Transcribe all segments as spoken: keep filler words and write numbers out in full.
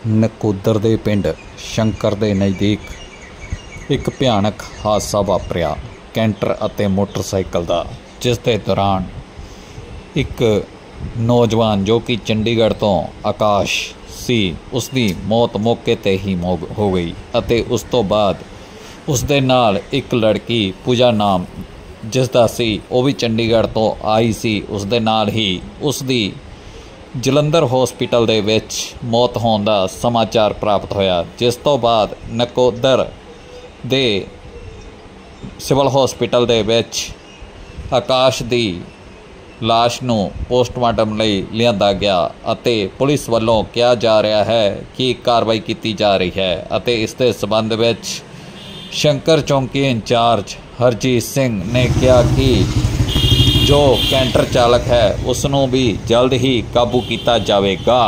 ਨਕੋਦਰ ਦੇ ਪਿੰਡ ਸ਼ੰਕਰ ਦੇ ਨਜ਼ਦੀਕ ਇੱਕ ਭਿਆਨਕ ਹਾਦਸਾ ਵਾਪਰਿਆ ਕੈਂਟਰ ਅਤੇ ਮੋਟਰਸਾਈਕਲ ਦਾ, ਜਿਸ ਦੇ ਦੌਰਾਨ ਇੱਕ ਨੌਜਵਾਨ ਜੋ ਕਿ ਚੰਡੀਗੜ੍ਹ ਤੋਂ ਆਕਾਸ਼ ਸੀ, ਉਸ ਦੀ ਮੌਤ ਮੌਕੇ 'ਤੇ ਹੀ ਹੋ ਗਈ ਅਤੇ ਉਸ ਤੋਂ ਬਾਅਦ ਉਸ ਦੇ ਨਾਲ ਇੱਕ ਲੜਕੀ ਪੂਜਾ ਨਾਮ ਜਿਸ ਦਾ ਸੀ, ਉਹ ਵੀ ਚੰਡੀਗੜ੍ਹ ਤੋਂ ਆਈ ਸੀ। ਉਸ ਦੇ ਨਾਲ ਹੀ ਉਸ ਦੀ ਜਲੰਧਰ ਹੌਸਪੀਟਲ ਦੇ ਵਿੱਚ ਮੌਤ ਹੋਣ ਦਾ ਸਮਾਚਾਰ ਪ੍ਰਾਪਤ ਹੋਇਆ, ਜਿਸ ਤੋਂ ਬਾਅਦ ਨਕੋਦਰ ਦੇ ਸਿਵਲ ਹੌਸਪੀਟਲ ਦੇ ਵਿੱਚ ਆਕਾਸ਼ ਦੀ ਲਾਸ਼ ਨੂੰ ਪੋਸਟਮਾਰਟਮ ਲਈ ਲਿਆਂਦਾ ਗਿਆ ਅਤੇ ਪੁਲਿਸ ਵੱਲੋਂ ਕਿਹਾ ਜਾ ਰਿਹਾ ਹੈ ਕਿ ਕਾਰਵਾਈ ਕੀਤੀ ਜਾ ਰਹੀ ਹੈ ਅਤੇ ਇਸ ਦੇ ਸੰਬੰਧ ਵਿੱਚ ਸ਼ੰਕਰ ਚੌਂਕੀ ਇੰਚਾਰਜ ਹਰਜੀਤ ਸਿੰਘ ਨੇ ਕਿਹਾ ਕਿ ਜੋ ਕੈਂਟਰ ਚਾਲਕ ਹੈ ਉਸ ਨੂੰ ਵੀ ਜਲਦ ਹੀ ਕਾਬੂ ਕੀਤਾ ਜਾਵੇਗਾ।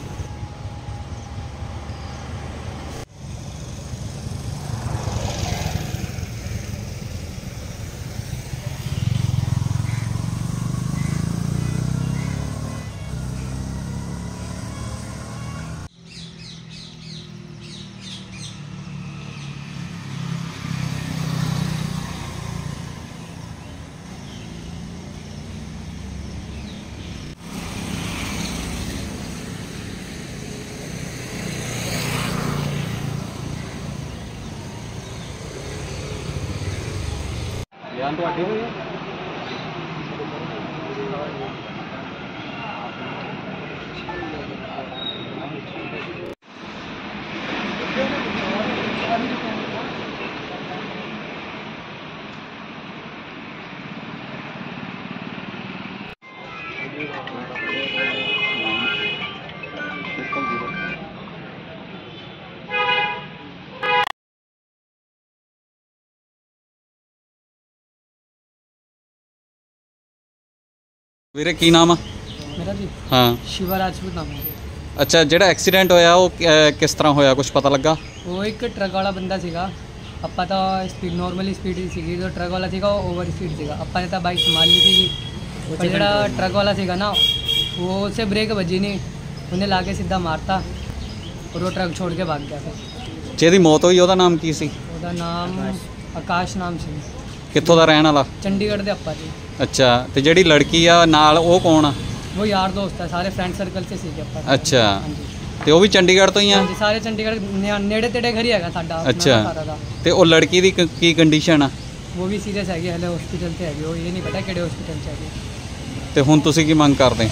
ਬਿਆਨ ਤੁਹਾਡੇ ਹੋਏ ਆ? ਵੀਰੇ ਕੀ ਨਾਮ ਆ? मेरा जी हाँ शिवा राजपूत नाम है। अच्छा, ਜਿਹੜਾ ਐਕਸੀਡੈਂਟ ਹੋਇਆ ਉਹ ਕਿਸ ਤਰ੍ਹਾਂ ਹੋਇਆ, ਕੁਝ ਪਤਾ ਲੱਗਾ? वो एक ट्रक वाला बंदा सीगा, ਆਪਾਂ ਤਾਂ ਸਪੀਡ ਨਾਰਮਲੀ ਸਪੀਡ ਹੀ ਸੀਗੀ, ਜੋ ਟਰੱਕ ਵਾਲਾ ਸੀਗਾ ਉਹ ਓਵਰ ਸਪੀਡ ਸੀਗਾ। ਆਪਾਂ ਨੇ ਤਾਂ ਬਾਈਕ ਸੰਭਾਲ ਲਈ ਸੀਗੀ, ਪਰ ਜਿਹੜਾ ਟਰੱਕ ਵਾਲਾ ਸੀਗਾ ਨਾ वो उसे ब्रेक बजी नहीं, ਉਹਨੇ ਲਾ ਕੇ ਸਿੱਧਾ ਮਾਰਤਾ और वो ट्रक छोड़ के भाग गया। फिर ਜਿਹਦੀ ਮੌਤ ਹੋਈ ਉਹਦਾ ਨਾਮ ਕੀ ਸੀ? ਉਹਦਾ ਨਾਮ ਆਕਾਸ਼ ਨਾਮ ਸੀ। ਕਿੱਥੋਂ ਦਾ ਰਹਿਣ ਵਾਲਾ? ਚੰਡੀਗੜ੍ਹ ਦੇ ਆਪਾਂ ਜੀ। ਅੱਛਾ, ਤੇ ਜਿਹੜੀ ਲੜਕੀ ਆ ਨਾਲ ਉਹ ਕੌਣ ਆ? वो यार दोस्त है, सारे फ्रेंड सर्कल से सीखे ਆਪਾਂ। ਅੱਛਾ, ਤੇ ਉਹ ਵੀ ਚੰਡੀਗੜ੍ਹ ਤੋਂ ਹੀ ਆ? ਹਾਂਜੀ, ਸਾਰੇ ਚੰਡੀਗੜ੍ਹ ਨੇੜੇ ਤੇੜੇ ਘਰ ਹੀ ਹੈਗਾ ਸਾਡਾ। ਅੱਛਾ, ਤੇ ਉਹ ਲੜਕੀ ਦੀ ਕੀ ਕੰਡੀਸ਼ਨ ਆ? ਉਹ ਵੀ ਸੀਰੀਅਸ ਹੈਗੀ, ਹਲੇ ਹਸਪੀਟਲ ਤੇ ਹੈਗੀ, ਉਹ ਇਹ ਨਹੀਂ ਪਤਾ ਕਿਹੜੇ ਹਸਪੀਟਲ 'ਚ ਹੈਗੀ। ਤੇ ਹੁਣ ਤੁਸੀਂ ਕੀ ਮੰਗ ਕਰਦੇ?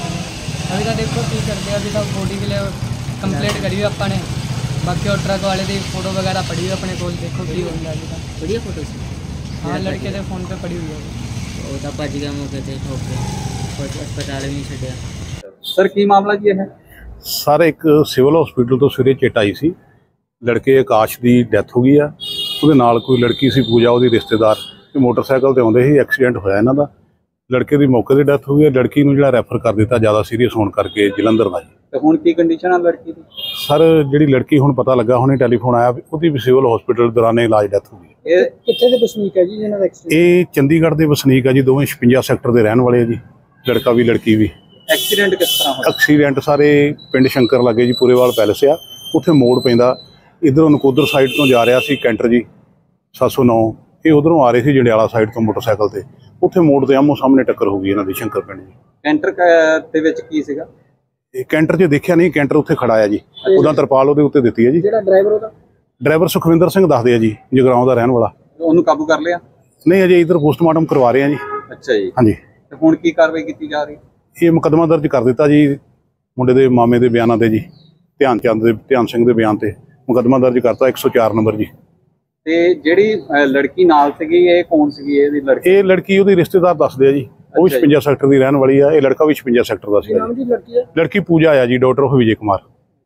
अभी तो देखो की करते हैं, अभी तो बॉडी के लिए कंप्लेंट करी हुई अपने, बाकी और ट्रक वाले की फोटो वगैरह पड़ी हुई अपने को, देखो की होगा अभी तक। बढ़िया फोटो सी? हाँ, लड़के के फोन पे पड़ी हुई है। ਉਹ ਤਾਂ ਭੱਜ ਗਿਆ ਮੌਕੇ ਤੇ ਠੋਕ ਕੇ, ਹਸਪਤਾਲ ਵੀ ਨਹੀਂ ਛੱਡਿਆ। ਸਰ ਕੀ ਮਾਮਲਾ ਕੀ ਹੈ? ਸਰ ਇੱਕ ਸਿਵਲ ਹਸਪੀਟਲ ਤੋਂ ਸਵੇਰੇ ਚਿੱਟ ਆਈ ਸੀ, ਲੜਕੇ ਆਕਾਸ਼ ਦੀ ਡੈਥ ਹੋ ਗਈ ਆ। ਉਹਦੇ ਨਾਲ ਕੋਈ ਲੜਕੀ ਸੀ ਪੂਜਾ, ਉਹਦੀ ਰਿਸ਼ਤੇਦਾਰ, ਤੇ ਮੋਟਰਸਾਈਕਲ ਤੇ ਆਉਂਦੇ ਸੀ, ਐਕਸੀਡੈਂਟ ਹੋਇਆ ਇਹਨਾਂ ਦਾ। ਲੜਕੇ ਦੀ ਮੌਕੇ ਤੇ ਡੈਥ ਹੋ ਗਈ ਹੈ, ਲੜਕੀ ਨੂੰ ਜਿਹੜਾ ਰੈਫਰ ਕਰ ਦਿੱਤਾ ਜ਼ਿਆਦਾ ਸੀਰੀਅਸ ਹੋਣ ਕਰਕੇ ਜਲੰਧਰ ਦਾ ਜੀ। ਤੇ ਹੁਣ ਕੀ ਕੰਡੀਸ਼ਨ ਆ ਲੜਕੀ ਦੀ? ਸਰ ਜਿਹੜੀ ਲੜਕੀ ਹੁਣ ਪਤਾ ਲੱਗਾ, ਹੁਣੇ ਟੈਲੀਫੋਨ ਆਇਆ, ਉਹਦੀ ਵੀ ਸਿਵਲ ਹਸਪੀਟਲ ਦੌਰਾਨੇ ਇਲਾਜ ਡੈਥ ਹੋ ਗਈ। ਇਹ ਕਿੱਥੇ ਦੇ ਵਸਨੀਕ ਹੈ ਜੀ ਜਿਹਨਾਂ ਦਾ ਐਕਸੀਡੈਂਟ? ਇਹ ਚੰਡੀਗੜ੍ਹ ਦੇ ਵਸਨੀਕ ਆ ਜੀ, ਦੋਵੇਂ ਛਪੰਜਾ ਸੈਕਟਰ ਦੇ ਰਹਿਣ ਵਾਲੇ ਆ ਜੀ, ਲੜਕਾ ਵੀ ਲੜਕੀ ਵੀ। ਐਕਸੀਡੈਂਟ ਕਿਸ ਤਰ੍ਹਾਂ ਹੋਇਆ? ਐਕਸੀਡੈਂਟ ਸਾਰੇ ਪਿੰਡ ਸ਼ੰਕਰ ਲੱਗੇ ਜੀ, ਪੂਰੇਵਾਲ ਪੈਲਸ ਆ, ਉੱਥੇ ਮੋੜ ਪੈਂਦਾ। ਇੱਧਰੋਂ ਨਕੋਦਰ ਸਾਈਡ ਤੋਂ ਜਾ ਰਿਹਾ ਸੀ ਕੈਂਟਰ ਜੀ ਸੱਤ ਸੌ ਨੌ, ਇਹ ਉਧਰੋਂ ਆ ਰਹੇ ਸੀ ਜੰਡਿਆਲਾ ਸਾਈਡ ਤੋਂ ਮੋਟਰਸਾਈਕਲ ਤੇ, ਉੱਥੇ ਮੋੜ ਤੇ ਆਮੋ ਸਾਹਮਣੇ ਟੱਕਰ ਹੋ ਗਈ ਇਹਨਾਂ ਦੀ ਸ਼ੰਕਰ ਪਿੰਡ ਜੀ। ਕੈਂਟਰ ਦੇ ਵਿੱਚ ਕੀ ਸੀਗਾ? ਇਹ ਕੈਂਟਰ 'ਚ ਦੇਖਿਆ ਨਹੀਂ, ਕੈਂਟਰ ਉੱਥੇ ਖੜਾ ਆ ਜੀ, ਉਹਦਾ ਤਰਪਾਲ ਉਹਦੇ ਉੱਤੇ ਦਿੱਤੀ ਹੈ ਜੀ। ਜਿਹੜਾ ਡਰਾਈਵਰ ਉਹਦਾ? ਡਰਾਈਵਰ ਸੁਖਵਿੰਦਰ ਸਿੰਘ ਦੱਸਦੇ ਆ ਜੀ, ਜਗਰਾਉਂ ਦਾ ਰਹਿਣ ਵਾਲਾ। ਉਹਨੂੰ ਕਾਬੂ ਕਰ ਲਿਆ? ਨਹੀਂ, ਅਜੇ ਇੱਧਰ ਪੋਸਟਮਾਰਟਮ ਕਰਵਾ ਰਹੇ ਆ ਜੀ। ਅੱਛਾ ਜੀ, ਹਾਂਜੀ। ਤੇ ਹੁਣ ਕੀ ਕਾਰਵਾਈ ਕੀਤੀ ਜਾ ਰਹੀ? ਇਹ ਮੁਕੱਦਮਾ ਦਰਜ ਕਰ ਦਿੱਤਾ ਜੀ ਮੁੰਡੇ ਦੇ ਮਾਮੇ ਦੇ ਬਿਆਨਾਂ ਤੇ ਜੀ, ਧਿਆਨ ਚੰਦ ਦੇ ਧਿਆਨ ਸਿੰਘ ਦੇ ਬਿਆਨ ਤੇ ਮੁਕੱਦਮਾ ਦਰਜ ਕਰਤਾ ਇੱਕ ਸੌ ਚਾਰ ਨੰਬਰ ਜੀ। ਤੇ ਜਿਹੜੀ ਲੜਕੀ ਨਾਲ ਸੀਗੀ ਇਹ ਕੌਣ ਸੀਗੀ? ਇਹਦੀ ਲੜਕੀ? ਇਹ ਲੜਕੀ ਉਹਦੀ ਰਿਸ਼ਤੇਦਾਰ ਦੱਸਦੇ ਆ ਜੀ, ਉਹ ਵੀ ਛਪੰਜਾ ਸੈਕਟਰ ਦੀ ਰਹਿਣ ਵਾਲੀ ਆ, ਇਹ ਲੜਕਾ ਵੀ ਛਪੰਜਾ ਸੈਕਟਰ ਦਾ ਸੀ। ਲੜਕੀ ਪੂਜਾ ਆ ਜੀ, ਡਾਕਟਰ ਆਫ ਵਿਜੇ ਕੁਮਾਰ।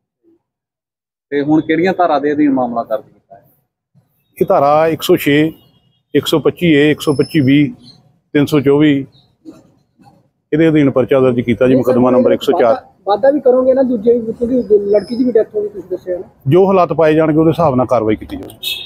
ਤੇ ਹੁਣ ਕਿਹੜੀਆਂ ਧਾਰਾ ਦੇ ਅਧੀਨ ਮਾਮਲਾ ਦਰਜ ਕੀਤਾ ਹੈ? ਇਹ ਧਾਰਾ ਇੱਕ ਸੌ ਛੇ, ਇੱਕ ਸੌ ਪੱਚੀ ਏ, ਇੱਕ ਸੌ ਪੱਚੀ ਵੀਹ, ਤਿੰਨ ਸੌ ਚੌਵੀ ਇਹਦੇ ਅਧੀਨ ਪਰਚਾ ਦਰਜ ਕੀਤਾ ਜੀ, ਮੁਕੱਦਮਾ ਨੰਬਰ ਇੱਕ ਸੌ ਚਾਰ। ਵਾਦਾ ਵੀ ਕਰੋਗੇ ਨਾ ਦੂਜੇ, ਲੜਕੀ ਦੀ ਵੀ ਡੈਥ ਹੋ ਗਈ ਤੁਸੀਂ ਦੱਸਿਆ ਨਾ, ਜੋ ਹਾਲਾਤ ਪਾਏ ਜਾਣਗੇ ਉਹਦੇ ਹਿਸਾਬ ਨਾਲ ਕਾਰਵਾਈ ਕੀਤੀ ਜਾਊਗੀ।